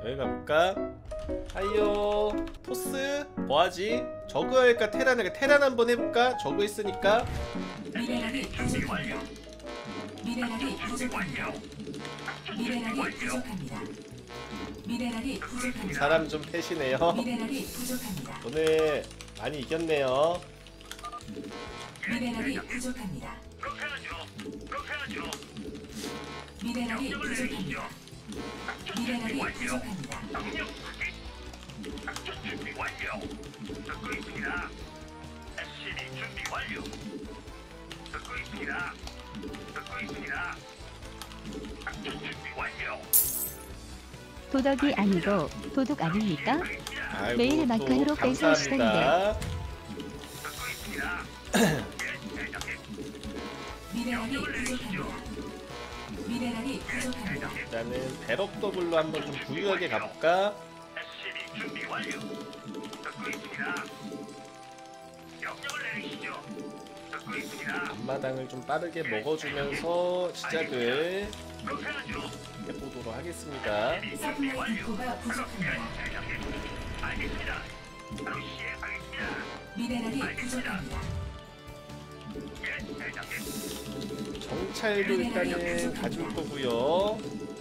여기 가볼까? 하이요 토스 뭐하지? 저그 할까 테란 할까? 테란 한번 해볼까? 저그 있으니까. 미네랄이 부족합니다. 미네랄이 부족합니다. 미네랄이 부족합니다. 미네랄이 부족합니다. 사람 좀 패시네요. 미네랄이 부족합니다. 오늘 많이 이겼네요. 미네랄이 부족합니다. 미네랄이 부족합니다. 미네랄이 부족합니다. 도덕이 아니고 도둑 아닙니까? 아이고, 매일 또 마카로 뺏어오시던데. 감사합니다. 미네랄이 부족합니다. 미네랄이 부족합니다. 일단은 배럭 더블로 한번 좀 부유하게 가볼까? 앞마당을 좀 빠르게 먹어주면서 시작을 해보도록 하겠습니다. 서플라이 디포가 부족합니다. 미네랄이 부족합니다. 정찰도 일단은 가줄 거고요.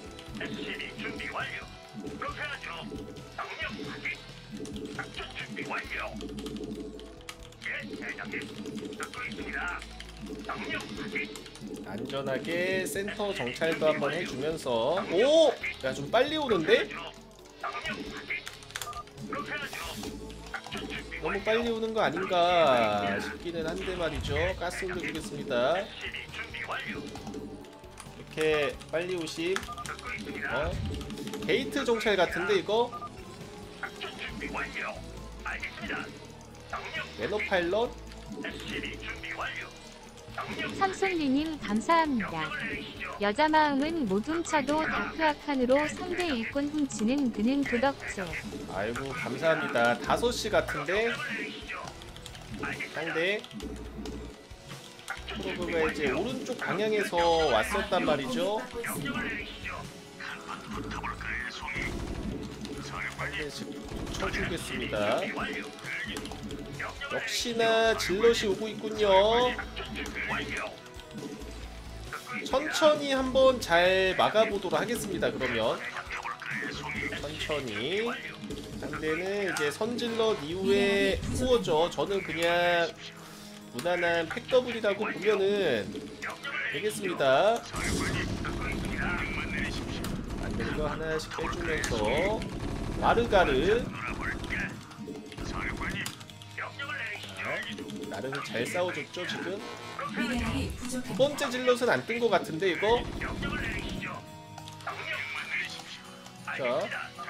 안전하게 센터 정찰도 한번 해주면서. 오! 야, 좀 빨리 오는데? 너무 빨리 오는 거 아닌가 싶기는 한데 말이죠. 가스 올려주겠습니다. 이렇게 빨리 오심. 게이트 정찰 같은데 이거? 매너 파일럿? 삼손리님 감사합니다. 여자 마음은 못 훔쳐도 다크아칸으로 상대 일꾼 훔치는 그는 도덕질. 아이고 감사합니다. 5시 같은데? 상대 프로브가 이제 오른쪽 방향에서 왔었단 말이죠. 상대씩 쳐주겠습니다. 역시나 질럿이 오고 있군요. 천천히 한번 잘 막아보도록 하겠습니다. 그러면 천천히. 상대는 이제 선질럿 이후에 후어죠. 저는 그냥 무난한 팩더블이라고 보면은 되겠습니다. 만든 거 하나씩 빼주면서 마르가르. 나름 잘 싸워줬죠 지금. 미네랄이 두 부족합니다. 번째 질럿은 안 뜬 것 같은데 이거. 자,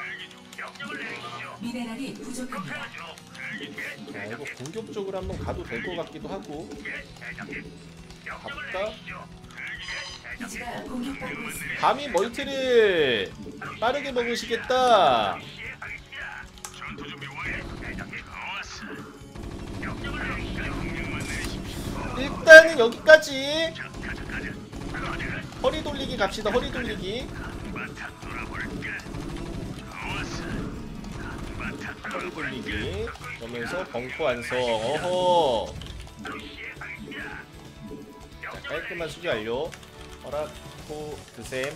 미네랄이 부족합니다. 자 이거 공격적으로 한번 가도 될 것 같기도 하고. 가볼까? 기지가 공격받고 있습니다. 감히 멀티를 빠르게 먹으시겠다. 일단은 여기까지. 허리 돌리기 갑시다. 허리 돌리기. 허리 돌리기. 그러면서 벙커 완성. 어허. 자, 깔끔한 수비 완료. 허락고 드셈.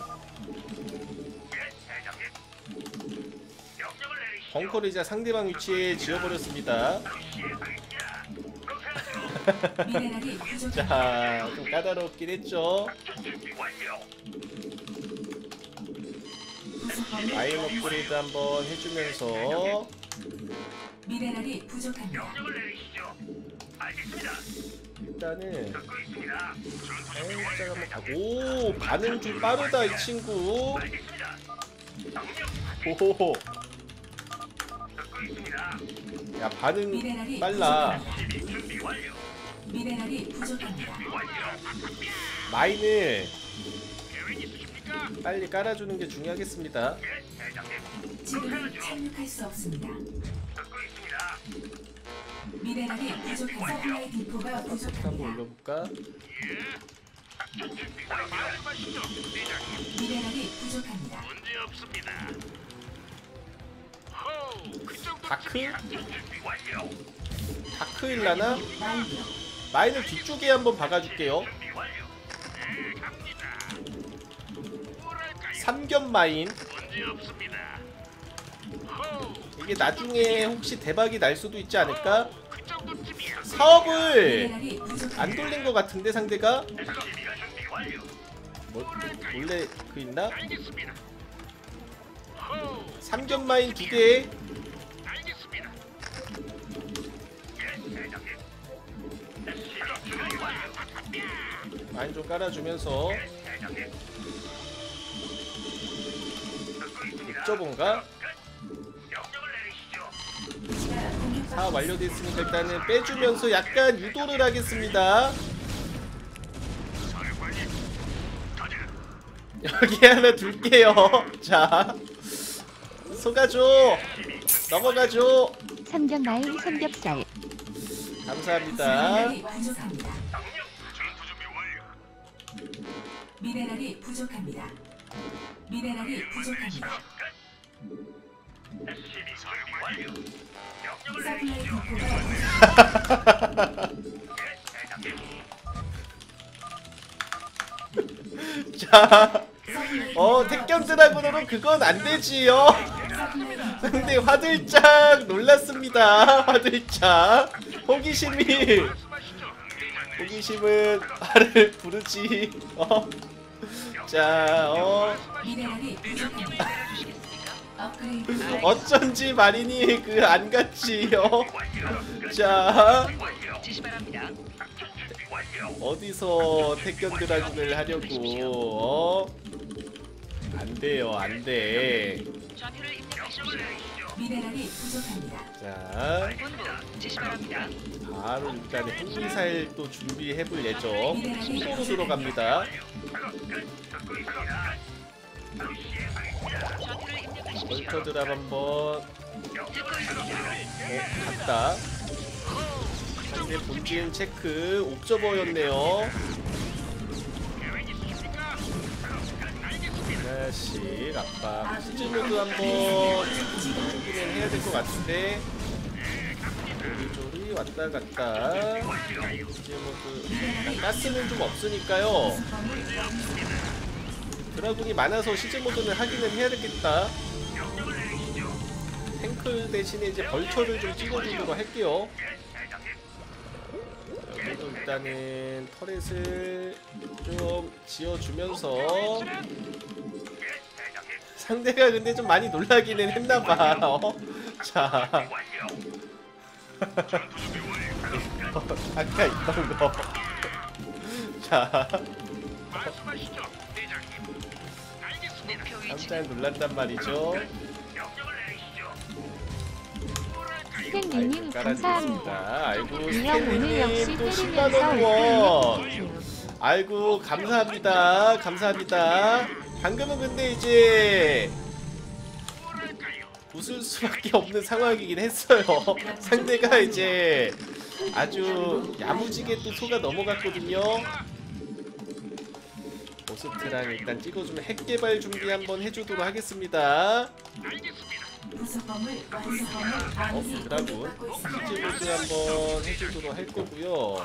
벙커를 이제 상대방 위치에 지어버렸습니다. 미네랄이 부족합니다. 자, 좀 까다롭긴 했죠. 아임 업그레이드 한번 해주면서. 미네랄이 부족합니다. 일단은 살짝 한번 가고. 오, 반응 좀 빠르다 이 친구. 오호호. 야, 반응 미네랄이 빨라. 부족합니다. 미네랄이 부족합니다. 마인을 빨리 깔아주는 게 중요하겠습니다. 지금 착륙할 수 없습니다. 미네랄이 부족합니다. 서플라이 디포가 한번 부족합니다. 올려볼까? 미네랄이 부족합니다. 다크일라나? 마인을 뒤쪽에 한번 박아줄게요. 삼겹 마인. 이게 나중에 혹시 대박이 날 수도 있지 않을까? 사업을 미네랄이 부족합니다. 안 돌린 것 같은데 상대가? 원래 그 있나? 삼겹 마인 2개. 마인 좀 깔아주면서 옥저본가? 사업 완료됐으니까 일단은 빼주면서 약간 유도를 하겠습니다. 여기 하나 둘게요. 자, 속아줘. 넘어가줘. 삼겹마인 삼겹살. 감사합니다. 미네랄이 부족합니다. 미네랄이 부족합니다. 미네랄이 부족합니다. 서플라이 디포가 자, 택견 드라군으로 그건 안 되지요. 근데 화들짝 놀랐습니다. 화들짝. 호기심은 화를 부르지. 자, 미네랄이 부족합니다. 업그레이드 어쩐지 마린이 그 안 갔지요. 자, 어디서 택견 드라군을 하려고? 안 돼요, 안 돼. 미네랄이 부족합니다. 자, 바로 일단 핵미사일 또 준비해볼 예정. 수소로 들어갑니다. 벌처 드랍 한번. 갔다. 상대 본진 체크. 옵저버였네요. 하나씩 압박. 시즈모드 한번 준비는 해야 될 것 같은데. 조리조리 왔다 갔다. 시즈모드. 가스는 좀 없으니까요. 드라군이 많아서 시즈모드는 하기는 해야 되겠다. 탱크 대신에 이제 벌처를 좀 찍어주도록 할게요. 여기도 일단은 터렛을 좀 지어주면서. 상대가 근데 좀 많이 놀라기는 했나봐. 자, 아까 있던 거. 자, 깜짝 놀랐단 말이죠. 스탠리님 감사합니다. 아이고, 인형 오늘 역시 스탠리님 또 때리면서 10만원 원. 오픈. 아이고, 감사합니다. 감사합니다. 방금은 근데 이제 웃을 수밖에 없는 상황이긴 했어요. 상대가 이제 아주 야무지게 또 소가 넘어갔거든요. 보스트랑 일단 찍어주면 핵개발 준비 한번 해주도록 하겠습니다. 부속범을 완성범을 드라군 시즈모드 한번 해주도록 할 거고요.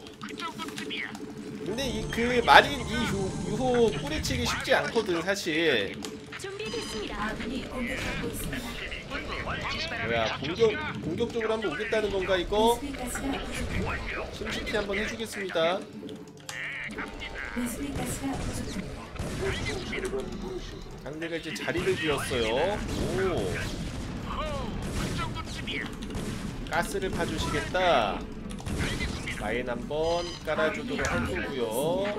근데 이 그 마린 이 유호 뿌리치기 쉽지 않거든 사실. 아군이 공격받고 있습니다. 뭐야, 공격적으로 한번 오겠다는 건가 이거? 베스핀가스가 부족합니다. 심시티 한번 해주겠습니다. 베스핀가스가 부족합니다. 상대가 이제 자리를 비웠어요. 오, 가스를 파주시겠다. 마인 한번 깔아주도록 할 거고요.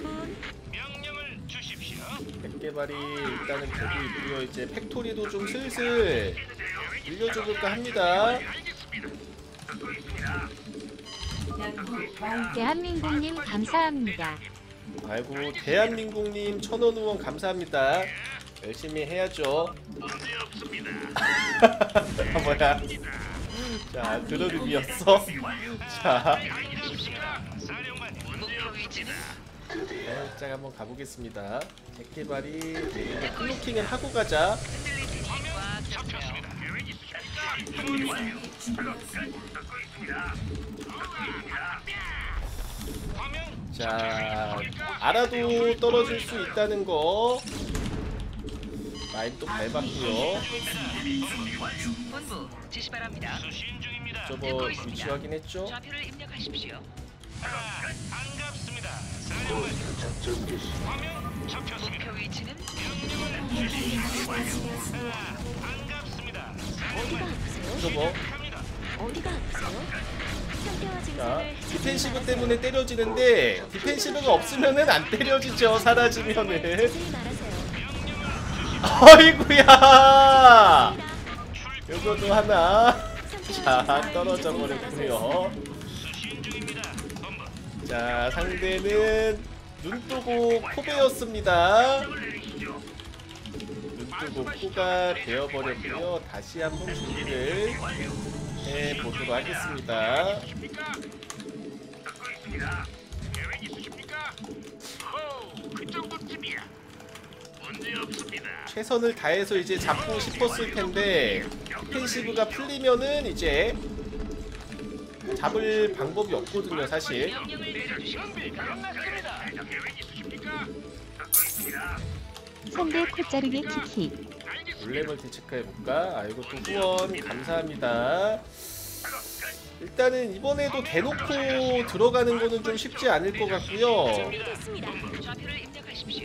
백개발이 일단은 되고 있고요. 이제 팩토리도 좀 슬슬 늘려줘볼까 합니다. 연구 완료. 대한민국님 감사합니다. 아이고, 대한민국님 1000원 후원 감사합니다. 열심히 해야죠. 뭐야? 자, 드러름이었어. 자, 살짝 한번 가보겠습니다. 백개발이 클로킹을 하고 가자. 자, 알아도 떨어질 수 있다는 거. 마인 또 밟았고요. 본부 지시 바랍니다. 저거 위치 확인했죠? 좌표를 입력하십시오. 반갑습니다. 목표 위치는 반갑습니다. 어디가 아프세요? 저거. 어디가 아프세요? 상태와 자, 증상을 디펜시브 때문에 때려지는데 디펜시브가 없으면은 안 때려지죠. 사라지면은. 자세히 말하세요. 어이구야. 요거도 하나. 자, 떨어져 버렸고요. 자, 상대는 눈뜨고 코베였습니다. 눈뜨고 코가 되어버렸고요. 다시 한번 준비를 해보도록 하겠습니다. 계획 있으십니까? 그 정도쯤이야. 문제 없습니다. 최선을 다해서 이제 잡고 싶었을 텐데 디펜시브가 풀리면은 이제 잡을 방법이 없거든요, 사실. 명령을 내려주시오. 끝났습니다. 계획 있으십니까? 듣고 있습니다. 선배 콧자르기 키키. 롤레멀티 체크해볼까? 아, 이것도 후원 감사합니다. 일단은 이번에도 대놓고 들어가는 거는 좀 쉽지 않을 것 같고요. 준비됐습니다. 좌표를 입력하십시오.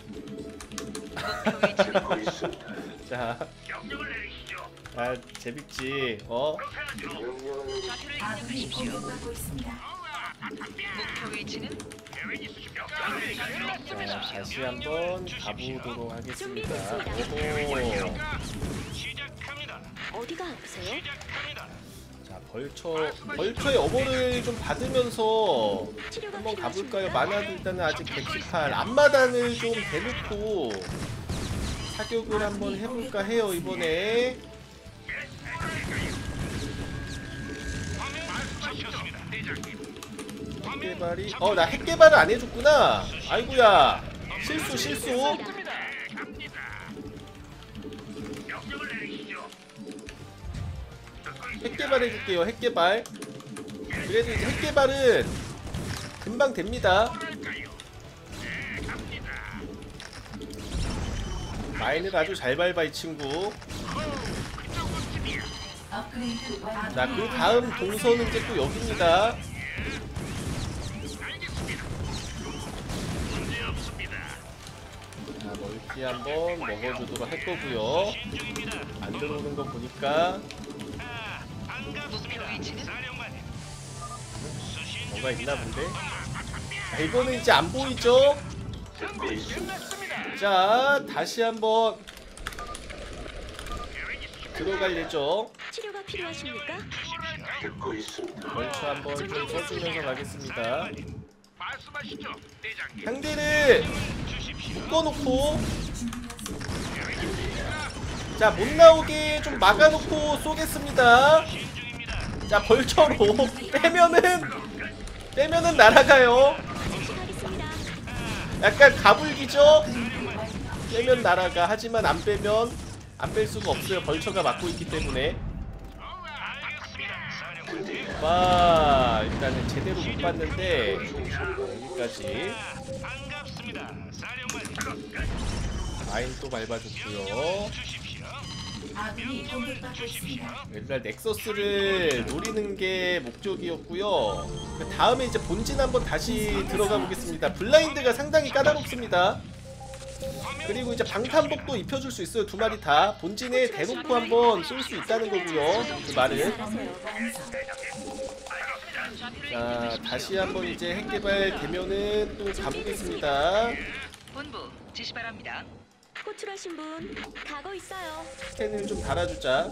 목표 위치는 자, 명령을 내리시죠. 아, 재밌지. 좌표를 아군이 입력하십시오. 공격받고 있습니다. 목표 위치는 계획 있으십니까? 자, 다시 한번 가보도록 하겠습니다. 준비됐습니다. 오호. 시작합니다. 어디가 아프세요? 시작합니다. 자, 벌처의 어버를 좀 받으면서 치료가 한번 가볼까요? 필요하십니까? 만화도 일단은 아직 118. 앞마당을 좀 대놓고 사격을 한번 해볼까 해요, 이번에. 잡혔습니다. 대장님. 핵개발이 나 핵개발을 안 해줬구나. 아이고야, 실수. 명령을 내리시죠. 핵개발 해줄게요. 핵개발. 그래도 이제 핵개발은 금방 됩니다. 마인을 아주 잘 밟아, 이 친구. 업그레이드 완료. 자, 그 다음 동선은 이제 또 여기입니다. 문제 없습니다. 자, 멀티 한번 먹어주도록 할 거고요. 안 들어오는 거 보니까 목표 위치는 사령관님. 뭐가 있나 본데. 자, 이거는 이제 안 보이죠? 자, 다시 한번 들어갈 예정. 치료가 필요하십니까? 벌초 한번 좀 써주면서 가겠습니다. 말씀하시죠, 대장님. 상대를 묶어놓고, 자, 못 나오게 좀 막아놓고 쏘겠습니다. 자, 벌처로 빼면은 날아가요. 즉시 가겠습니다. 약간 가불기죠? 빼면 날아가. 하지만 안 빼면 안 뺄 수가 없어요. 벌처가 막고 있기 때문에. 와, 일단은 제대로 못 봤는데 여기까지. 반갑습니다. 사령관님. 마인 또 밟아줬고요. 아군이 공격받고 있습니다. 옛날 넥서스를 노리는 게 목적이었고요. 그 다음에 이제 본진 한번 다시 들어가 보겠습니다. 블라인드가 상당히 까다롭습니다. 그리고 이제 방탄복도 입혀줄 수 있어요. 두 마리 다. 본진에 대놓고 한번 쏠 수 있다는 거고요. 그 말은. 건물 완성. 자, 다시 한번 이제 핵개발 되면은 또 가보겠습니다. 본부 지시 바랍니다. 호출하신 분 가고 있어요. 스캔을 좀 달아주자.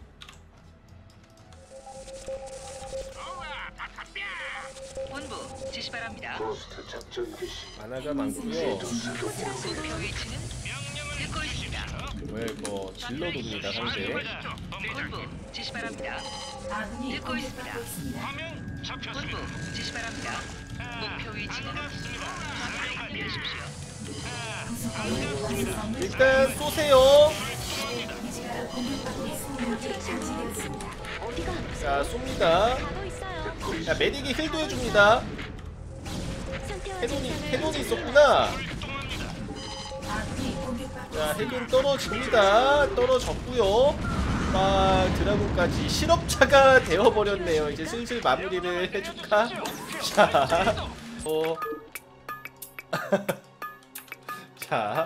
본부 지시 바랍니다. 만화가 많고요. 목표 위치는 듣고 있습니다. 뭐야 이거 질러봅니다 상대. 본부 지시 바랍니다. 아군이 듣고 있습니다. 공격받고 있습니다. 화면 잡혔습니다. 본부 지시 바랍니다. 목표 위치는 좌표를 입력하십시오. 건물 완성. 일단 쏘세요. 기지가 공격받고 있습니다. 있습니다. 어디가 아프세요? 자 쏩니다. 가고 있어요. 자 메딕이 힐도 해줍니다. 상태와 캐논이 증상을 있었구나. 아군이 공격받고 자 있습니다. 핵은 떨어집니다. 떨어졌고요. 드라군까지 실업자가 되어버렸네요. 이제 슬슬 마무리를 해줄까? 자, 자,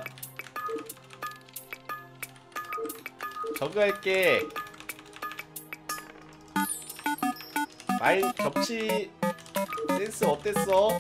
저거 할게. 마인 겹치 센스 어땠어?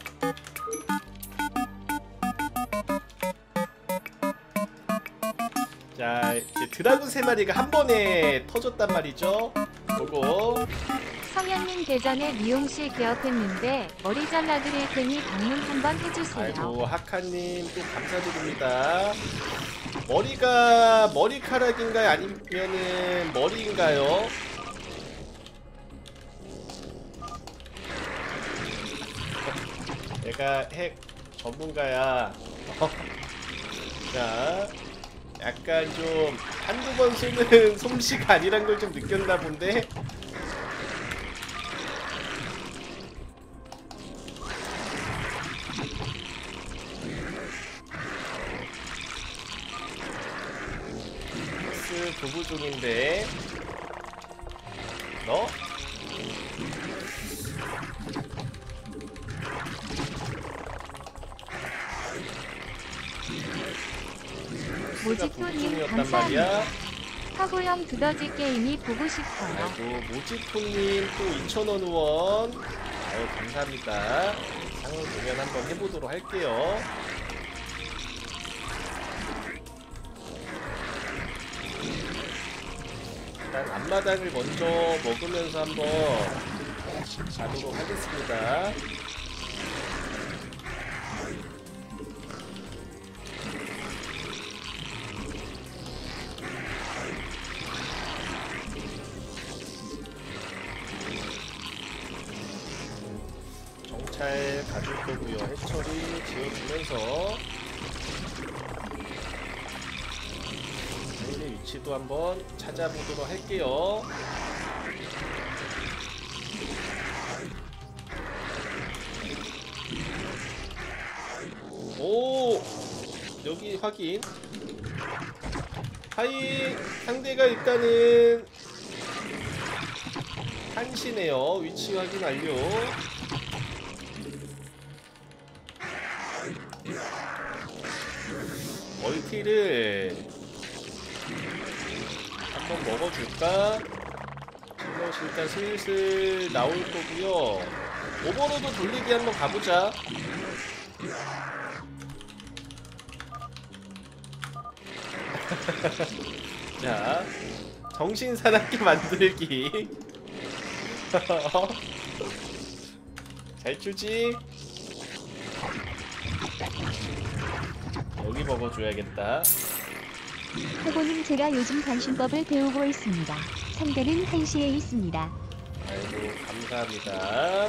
자, 이제 드라군 3마리가 한 번에 터졌단 말이죠. 보고 성현님 대전에 미용실 개업했는데 머리 잘라드릴 테니 방문 한번 해주세요. 아이고 하카님 또 감사드립니다. 머리가 머리카락인가요? 아니면은 머리인가요? 내가 핵 전문가야. 자, 약간 좀 한두 번 쏘는 솜씨가 아니란 걸 좀 느꼈나 본데. 부부 중인데 너? 모지토님 중이었단 말이야. 감사합니다. 하고형 두더지 게임이 보고 싶어요. 아이고 모지토님 또 2,000원 후원. 아유 감사합니다. 상을 보면 한번 해보도록 할게요. 일단 앞마당을 먼저 먹으면서 한번 가도록 하겠습니다. 정찰 가줄 거고요. 해처리 지어주면서 상대 위치도 한번 찾아보도록 할게요. 오, 여기 확인. 하이, 상대가 일단은 한시네요. 위치 확인 완료. 멀티를 한번 먹어줄까? 질럿이 일단 슬슬 나올 거고요. 오버로드 돌리기 한번 가보자. 자, 정신 사납게 만들기. 잘 추지? 여기 먹어줘야겠다. 해보님 제가 요즘 단신법을 배우고 있습니다. 상대는 한시에 있습니다. 아이고 감사합니다.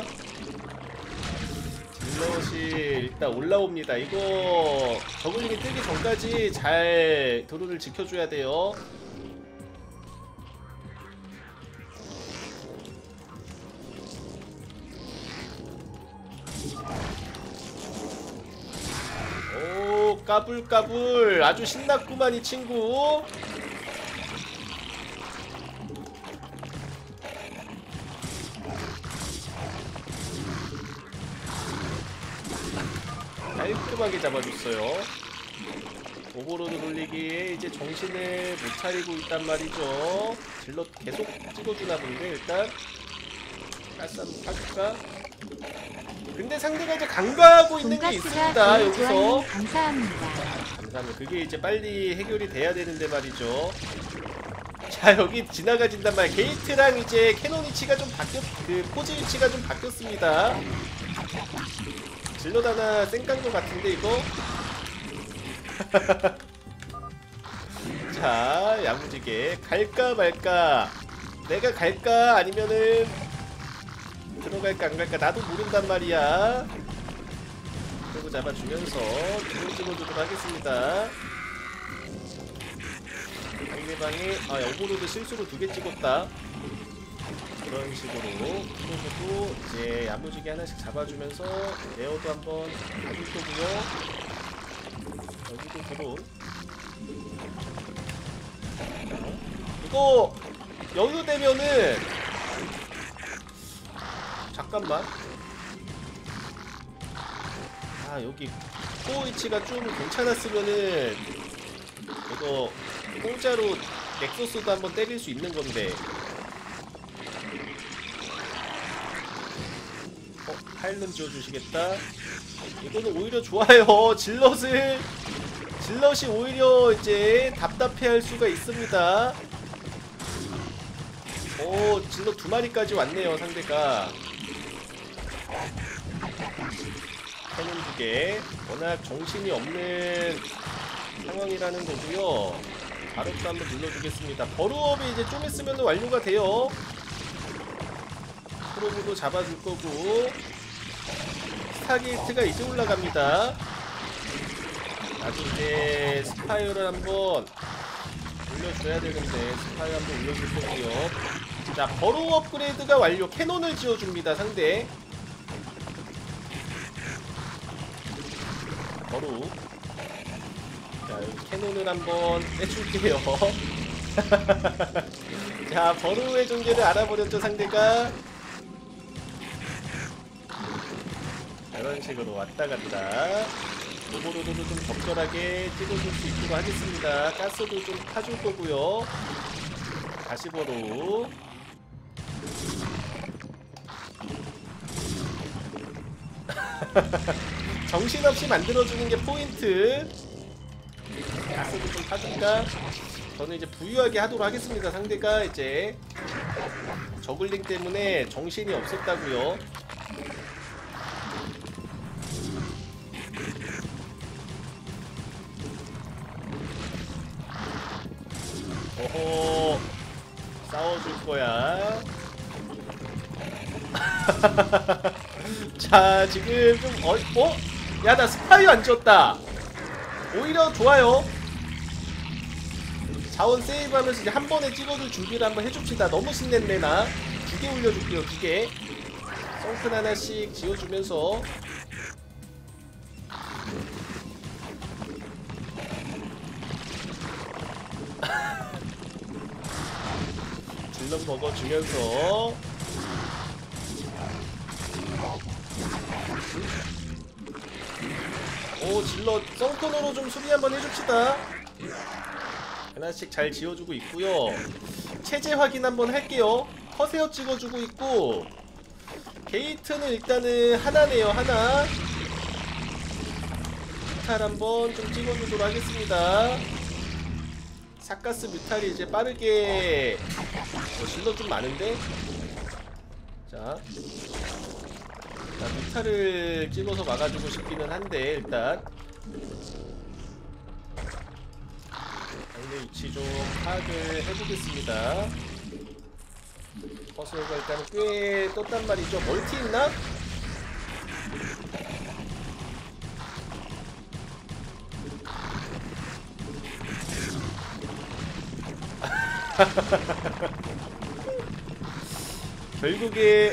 질럿이 일단 올라옵니다. 이거 저글링이 뜨기 전까지 잘 도로를 지켜줘야 돼요. 오 까불까불 아주 신났구만 이 친구. 깔끔하게 잡아줬어요. 오버로드 돌리기에 이제 정신을 못 차리고 있단 말이죠. 질럿 계속 찍어주나 본데 일단 가스 한번 파줄까? 근데 상대가 이제 강화하고 있는 게 돈가스가 있습니다. 제일 여기서 좋아요. 감사합니다. 감사합니다. 그게 이제 빨리 해결이 돼야 되는데 말이죠. 자 여기 지나가진단 말이야. 게이트랑 이제 캐논 위치가 좀 그 포즈 위치가 좀 바뀌었습니다. 질럿 하나 쌩깐 것 같은데 이거. 자 야무지게 갈까 말까. 내가 갈까 아니면은 들어갈까 안 갈까 나도 모른단 말이야. 그리고 잡아주면서 드론 찍어주도록 하겠습니다. 상대방이 오버로드 실수로 2개 찍었다. 그런 식으로 프로브도 이제 야무지게 하나씩 잡아주면서 레어도 한번 가줄 거고요. 여기도 드론. 이거 여유되면은 잠깐만. 여기 코어 위치가 좀 괜찮았으면은 이거 공짜로 넥서스도 한번 때릴 수 있는 건데. 파일런 지어주시겠다. 이거는 오히려 좋아요. 질럿이 오히려 이제 답답해할 수가 있습니다. 질럿 2마리까지 왔네요, 상대가. 캐논 2개. 워낙 정신이 없는 상황이라는 거고요. 바로도 한번 눌러주겠습니다. 버루업이 이제 좀 있으면 완료가 돼요. 프로브도 잡아줄 거고. 스타게이트가 이제 올라갑니다. 아주 이제 스파이어를 한번 올려줘야 되는데 스파이어 한번 올려줄 거고요. 자, 버루 업그레이드가 완료. 캐논을 지어줍니다, 상대. 버루. 자, 여기 캐논을 한번 빼줄게요. 자, 버루의 존재를 알아버렸죠, 상대가. 이런 식으로 왔다 갔다. 오버로드도 좀 적절하게 찍어줄 수 있도록 하겠습니다. 가스도 좀 타줄 거고요. 다시 버루. 정신없이 만들어주는 게 포인트. 가스도 좀 타줄까? 저는 이제 부유하게 하도록 하겠습니다. 상대가 이제 저글링 때문에 정신이 없었다고요. 오호, 싸워줄 거야. 자, 지금 좀 야, 나 스파이어 안 쪘다. 오히려 좋아요. 자원 세이브하면서 이제 한 번에 찍어줄 준비를 한번 해줍시다. 너무 신냈네. 나 2개 올려줄게요. 2개. 썬큰 하나씩 지어주면서. 질럿 먹어주면서. 오, 질럿 썬큰으로 좀 수비 한번 해줍시다. 하나씩 잘 지어주고 있고요. 체제 확인 한번 할게요. 커세어 찍어주고 있고, 게이트는 일단은 하나네요. 하나. 뮤탈 한번 좀 찍어주도록 하겠습니다. 사가스 뮤탈이 이제 빠르게. 질럿 좀 많은데? 자, 뮤탈을 찍어서 막아주고 싶기는 한데, 일단 상대 위치 좀 파악을 해보겠습니다. 커서가 일단 꽤 떴단 말이죠. 멀티 있나? 결국에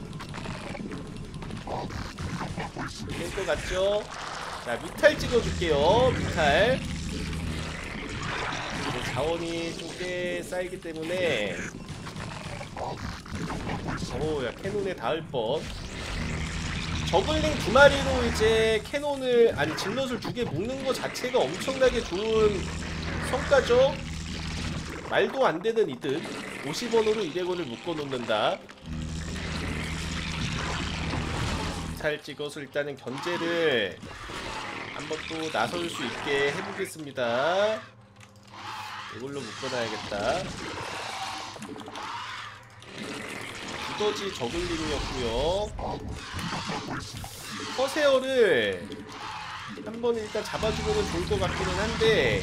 될 것 같죠? 자, 뮤탈 찍어줄게요. 뮤탈. 자원이 좀 꽤 쌓이기 때문에. 오, 야, 캐논에 닿을 뻔. 저글링 2마리로 이제 캐논을, 아니 질럿을 2개 묶는 거 자체가 엄청나게 좋은 성과죠? 말도 안 되는 이득. 50원으로 200원을 묶어 놓는다. 잘 찍어서 일단은 견제를 한번 또 나설 수 있게 해보겠습니다. 이걸로 묶어놔야겠다. 두더지 저글링이었고요. 커세어를 한번 일단 잡아주면 좋을 것 같기는 한데,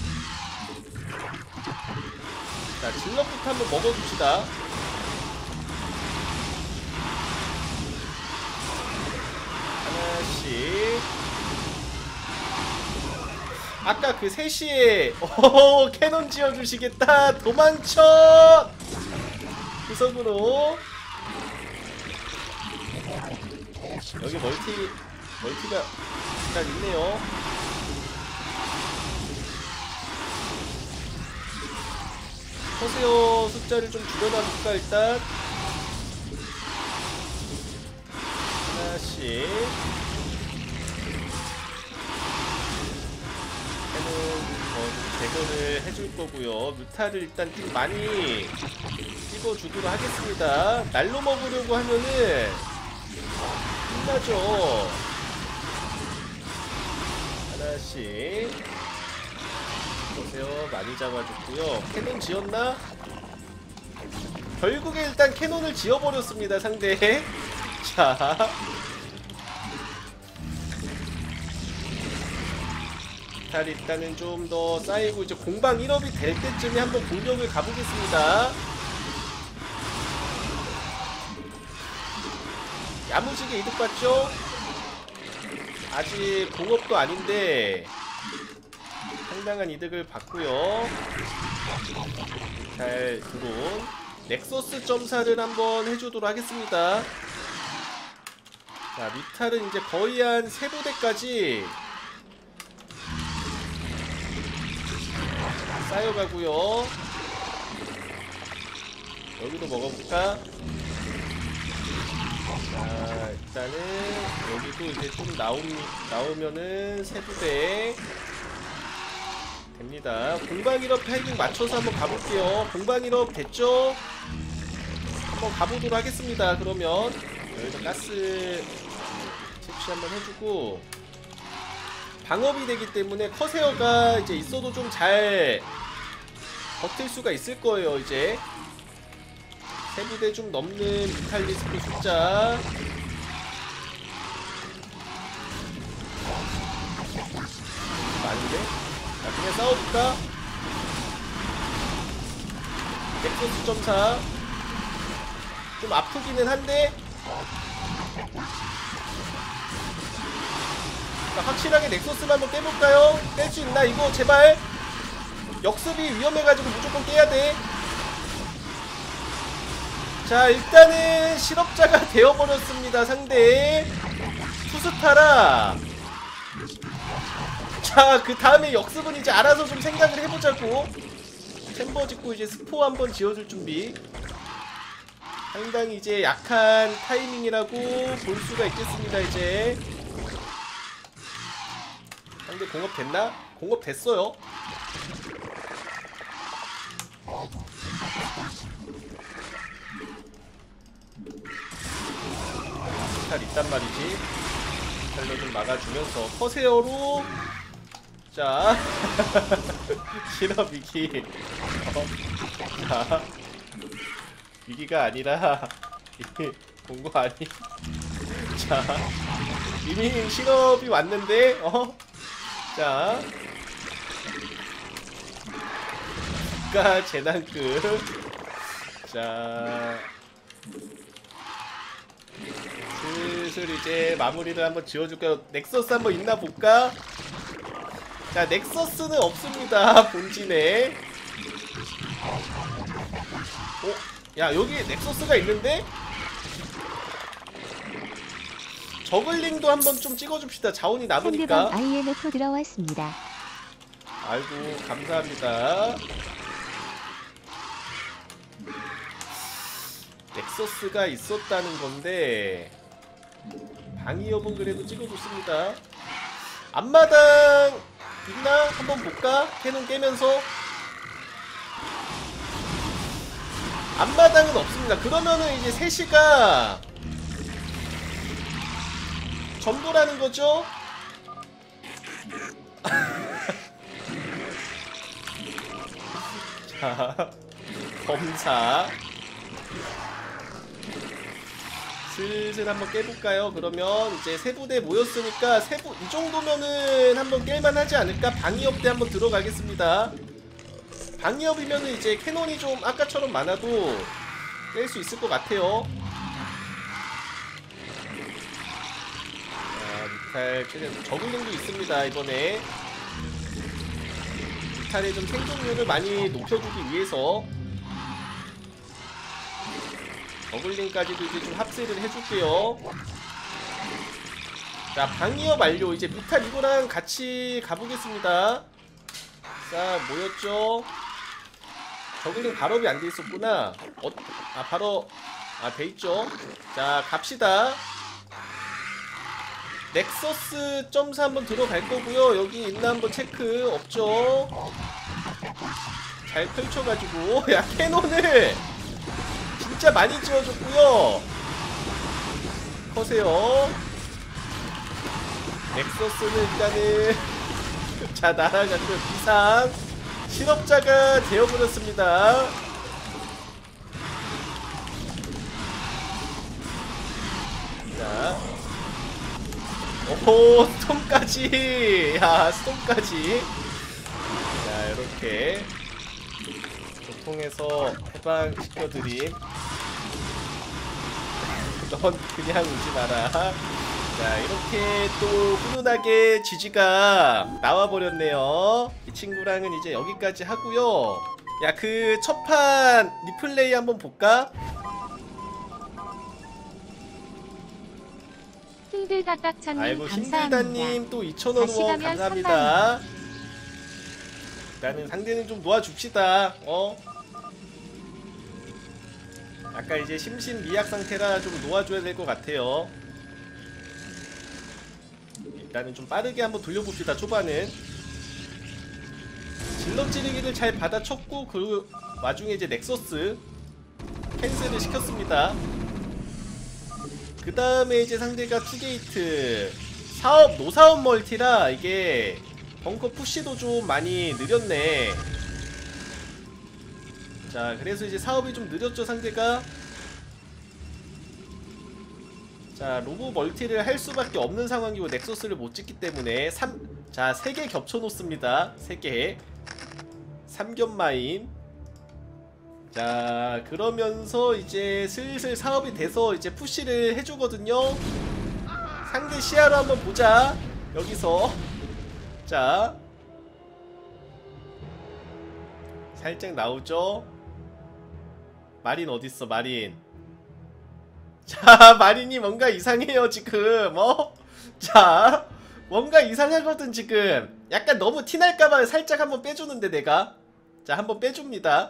자, 질럿부터 한번 먹어줍시다. 하나씩. 아까 그 3시에 캐논 지어주시겠다. 도망쳐. 구석으로. 여기 멀티가 일단 있네요. 커세어 숫자를 좀 줄여놔볼까 일단. 하나씩. 제거를 해줄 거고요. 뮤타를 일단 좀 많이 찍어주도록 하겠습니다. 날로 먹으려고 하면은 끝나죠. 하나씩. 보세요. 많이 잡아줬고요. 캐논 지었나? 결국에 일단 캐논을 지어버렸습니다. 상대. 자. 일단은 좀 더 쌓이고 이제 공방 1업이 될 때쯤에 한번 공격을 가보겠습니다. 야무지게 이득 봤죠? 아직 공업도 아닌데 상당한 이득을 봤고요. 잘 들어온 넥서스 점사를 한번 해주도록 하겠습니다. 자, 뮤탈은 이제 거의 한 3부대까지 쌓여가고요. 여기도 먹어볼까? 자, 일단은 여기도 이제 좀 나오면은 3부대 됩니다. 공방 1업 타이밍 맞춰서 한번 가볼게요. 공방 1업 됐죠? 한번 가보도록 하겠습니다. 그러면 여기서 가스 채취 한번 해주고 방업이 되기 때문에 커세어가 이제 있어도 좀 잘 버틸 수가 있을 거예요. 이제 3부대 좀 넘는 뮤탈리스크 숫자. 아닌데? 자, 그냥 싸워볼까? 넥서스 점사 좀 아프기는 한데 자, 확실하게 넥서스만 한번 깨볼까요? 깰 수 있나 이거 제발. 역습이 위험해가지고 무조건 깨야 돼. 자, 일단은 실업자가 되어버렸습니다. 상대 투스타라. 자, 그 다음에 역습은 이제 알아서 좀 생각을 해보자고. 챔버 짓고 이제 스포 한번 지어줄 준비. 상당히 이제 약한 타이밍이라고 볼 수가 있겠습니다. 이제 상대 공업 됐나? 공업 됐어요. 잘 있단 말이지. 잘로 좀 막아주면서 커세어로. 자 실업 위기. 자, 위기가 아니라 본거 아니. 자, 이미 실업이 왔는데 자, 국가 재난급. 자, 슬슬 이제 마무리를 한번 지어줄까요? 넥서스 한번 있나 볼까? 자, 넥서스는 없습니다. 본진에. 야, 여기 넥서스가 있는데? 저글링도 한번 좀 찍어줍시다. 자원이 남으니까. 상대방 IMF 들어왔습니다. 아이고, 감사합니다. 넥서스가 있었다는 건데 방위협은 그래도 찍어줬습니다. 앞마당 있나? 한번 볼까? 캐논 깨면서. 앞마당은 없습니다. 그러면은 이제 3시가 전부라는 거죠? 자, 검사 슬슬 한번 깨볼까요? 그러면 이제 3부대 모였으니까 이 정도면은 한번 깰만 하지 않을까? 방위업 대 한번 들어가겠습니다. 방위업이면은 이제 캐논이 좀 아까처럼 많아도 깰 수 있을 것 같아요. 자, 뮤탈 최대한 저글링도 있습니다. 이번에 뮤탈의 좀 생존율을 많이 높여주기 위해서 저글링까지도 이제 좀 합세를 해줄게요. 자, 방이어 완료. 이제 뮤탈 이거랑 같이 가보겠습니다. 자, 뭐였죠? 저글링 발업이 안 돼 있었구나. 바로 돼있죠. 자, 갑시다. 넥서스 점수 한번 들어갈 거고요. 여기 있나 한번 체크. 없죠. 잘 펼쳐가지고 야, 캐논을 진짜 많이 지어줬고요. 커세요. 넥서스는 일단은 자, 날아가고 비상 실업자가 되어버렸습니다. 자, 오호, 스톰까지. 야, 스톰까지. 자, 이렇게 통해서 해방시켜드림. 넌 그냥 오지 마라. 자, 이렇게 또 훈훈하게 GG가 나와버렸네요. 이 친구랑은 이제 여기까지 하고요. 야, 그 첫판 리플레이 한번 볼까? 힘들다딱천님 아이고, 감사합니다. 힘들다님 또 2,000원 다시 후원 가면 감사합니다. 일단은 상대는 좀 놓아줍시다. 아까 이제 심신미약 상태라 좀 놓아줘야 될 것 같아요. 일단은 좀 빠르게 한번 돌려봅시다. 초반은 질럿 찌르기를 잘 받아쳤고 그 와중에 이제 넥서스 캔슬을 시켰습니다. 그 다음에 이제 상대가 투게이트 노사업 멀티라 이게 벙커 푸시도 좀 많이 느렸네. 자, 그래서 이제 사업이 좀 느렸죠, 상대가. 자, 로보 멀티를 할 수밖에 없는 상황이고 넥서스를 못 찍기 때문에 3개 겹쳐놓습니다. 3개 3겹마인. 자, 그러면서 이제 슬슬 사업이 돼서 이제 푸시를 해주거든요. 상대 시야로 한번 보자. 여기서 자, 살짝 나오죠. 마린 어딨어, 마린. 자, 마린이 뭔가 이상해요 지금. 자, 뭔가 이상하거든 지금. 약간 너무 티날까봐 살짝 한번 빼주는데 내가. 자, 한번 빼줍니다.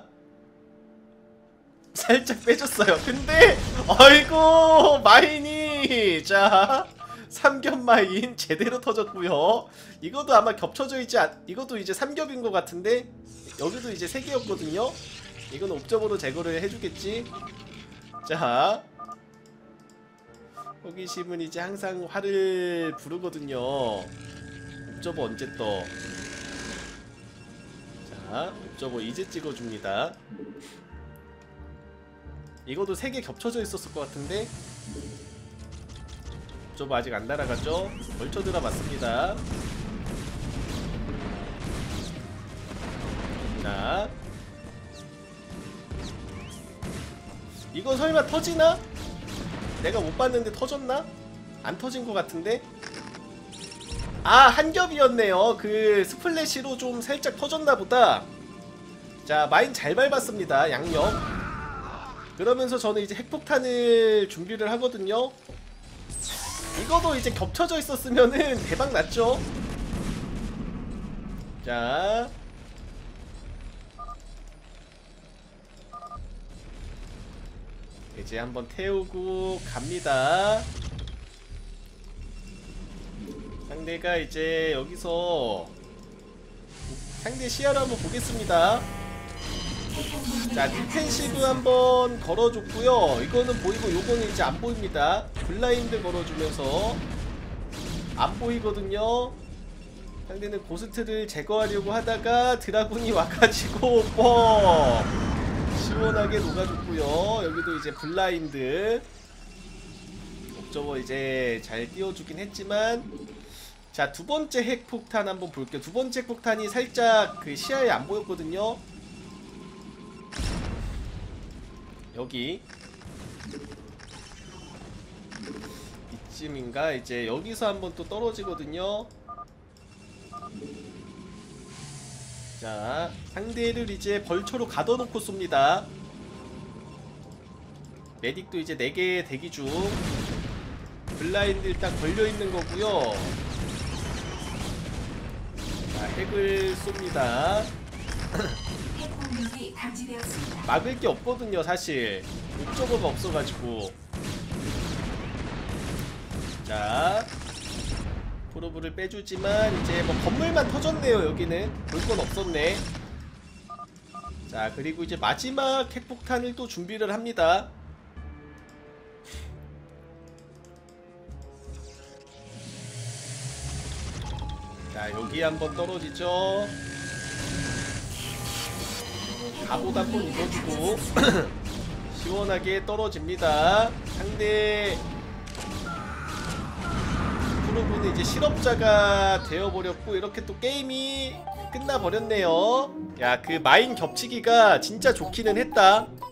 살짝 빼줬어요. 근데 어이구, 마인이 자 3겹 마인 제대로 터졌고요. 이것도 아마 겹쳐져 있지 이것도 이제 3겹인 것 같은데 여기도 이제 3개였거든요. 이건 옵저버로 제거를 해주겠지. 자, 호기심은 이제 항상 화를 부르거든요. 옵저버 언제 떠? 자, 옵저버 이제 찍어줍니다. 이것도 3개 겹쳐져 있었을 것 같은데 옵저버 아직 안 날아갔죠? 걸쳐 들어봤습니다. 자, 이거 설마 터지나? 내가 못 봤는데 터졌나? 안 터진 것 같은데? 아, 한 겹이었네요. 그 스플래시로 좀 살짝 터졌나 보다. 자, 마인 잘 밟았습니다. 양옆. 그러면서 저는 이제 핵폭탄을 준비를 하거든요. 이거도 이제 겹쳐져 있었으면은 대박 났죠. 자, 이제 한번 태우고 갑니다. 상대가 이제 여기서 상대 시야를 한번 보겠습니다. 자, 디펜시브 한번 걸어줬고요. 이거는 보이고 요거는 이제 안 보입니다. 블라인드 걸어주면서 안 보이거든요. 상대는 고스트를 제거하려고 하다가 드라군이 와가지고 뻥 시원하게 녹아줬고요. 여기도 이제 블라인드 옵저버 이제 잘 띄워주긴 했지만, 자, 두 번째 핵폭탄 한번 볼게요. 두 번째 핵폭탄이 살짝 그 시야에 안 보였거든요. 여기 이쯤인가? 이제 여기서 한번 또 떨어지거든요. 자, 상대를 이제 벌초로 가둬놓고 쏩니다. 메딕도 이제 4개 대기 중. 블라인드 일단 걸려있는 거고요. 자, 핵을 쏩니다. 핵 공격이 감지되었습니다. 막을 게 없거든요, 사실. 옵저버가 없어가지고. 자, 프로브를 빼주지만 이제 뭐 건물만 터졌네요. 여기는 볼 건 없었네. 자, 그리고 이제 마지막 핵폭탄을 또 준비를 합니다. 자, 여기 한번 떨어지죠. 갑옷 한번 입어주고 시원하게 떨어집니다. 상대 프로브는 이제 실업자가 되어버렸고, 이렇게 또 게임이 끝나버렸네요. 야, 그 마인 겹치기가 진짜 좋기는 했다.